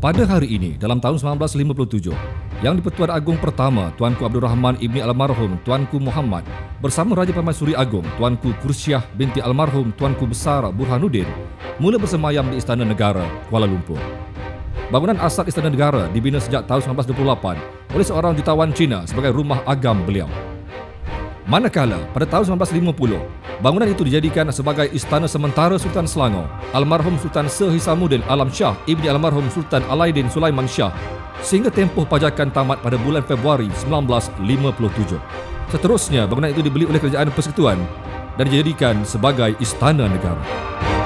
Pada hari ini, dalam tahun 1957, Yang di-Pertuan Agong pertama, Tuanku Abdul Rahman Ibni Almarhum Tuanku Muhammad bersama Raja Permaisuri Agong, Tuanku Kursiah binti Almarhum Tuanku Besar Burhanuddin mula bersemayam di Istana Negara, Kuala Lumpur. Bangunan asal Istana Negara dibina sejak tahun 1928 oleh seorang jutawan Cina sebagai rumah agam beliau. Manakala pada tahun 1950, bangunan itu dijadikan sebagai Istana Sementara Sultan Selangor, Almarhum Sultan Sir Hisamuddin Alam Shah Ibni Almarhum Sultan Alaidin Sulaiman Shah, sehingga tempoh pajakan tamat pada bulan Februari 1957. Seterusnya, bangunan itu dibeli oleh Kerajaan Persekutuan dan dijadikan sebagai Istana Negara.